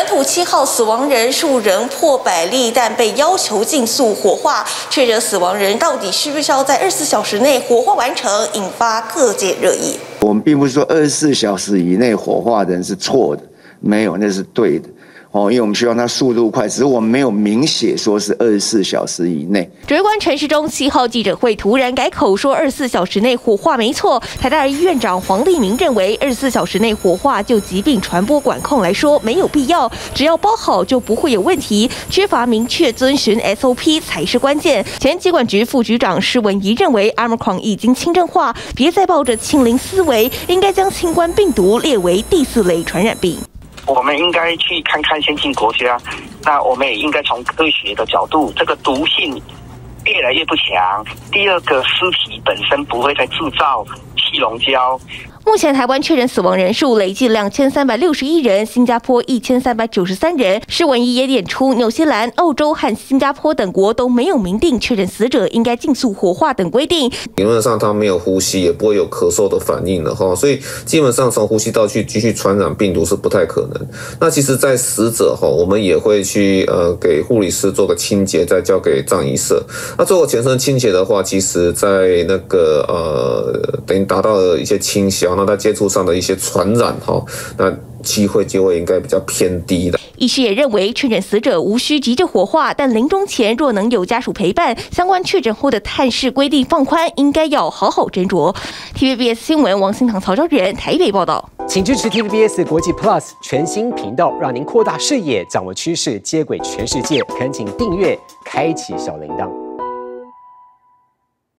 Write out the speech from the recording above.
土7号死亡人数仍破100例，但被要求尽速火化。确诊死亡人到底需不需要在24小时内火化完成，引发各界热议。 我们并不是说24小时以内火化的人是错的，没有，那是对的。因为我们希望它速度快，只是我们没有明写说是24小时以内。 指挥官陈时中7号记者会突然改口说24小时内火化没错。台大医院长黄立明认为24小时内火化就疾病传播管控来说没有必要，只要包好就不会有问题，缺乏明确遵循 SOP 才是关键。前疾管局副局长施文仪认为 Omicron 已经轻症化，别再抱着清零思维，应该将新冠病毒列为第4类传染病。 我们应该去看看先进国家，那我们也应该从科学的角度，这个毒性越来越不强。第二个，尸体本身不会再制造气溶胶。 目前台湾确诊死亡人数累计2361人，新加坡1393人。施文仪也点出，纽西兰、澳洲和新加坡等国都没有明定确诊死者应该尽速火化等规定。 理论上他没有呼吸，也不会有咳嗽的反应了哈，所以基本上从呼吸道去继续传染病毒是不太可能。那其实，在死者哈，我们也会去给护理师做个清洁，再交给葬仪社。那做个全身清洁的话，其实在那个等于达到了一些清消。那在接触上的一些传染那机会就会应该比较偏低的。 医师也认为，确诊死者无需急着火化，但临终前若能有家属陪伴，相关确诊后的探视规定放宽，应该要好好斟酌。TVBS 新闻王新堂、曹昭仁台北报道。 请支持 TVBS 国际 Plus 全新频道，让您扩大视野，掌握趋势，接轨全世界。恳请订阅，开启小铃铛。